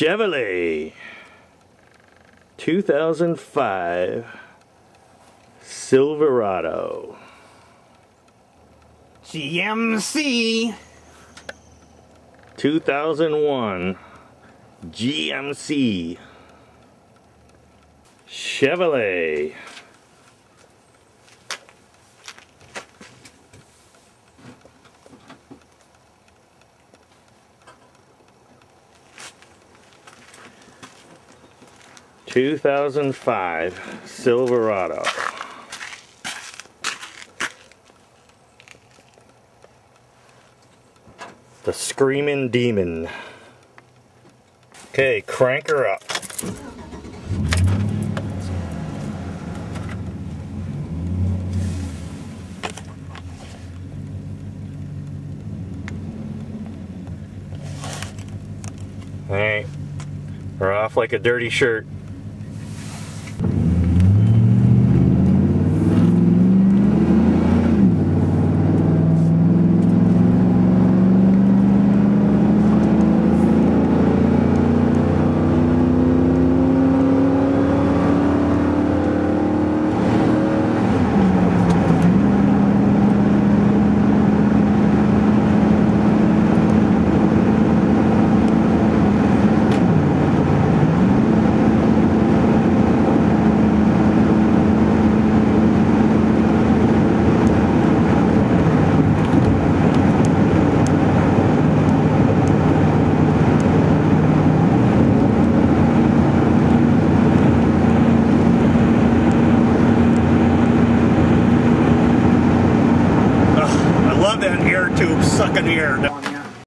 Chevrolet 2005 Silverado. GMC 2001 GMC. Chevrolet. (2005) Silverado. The Screaming Demon. Okay, crank her up. Alright, we're off like a dirty shirt.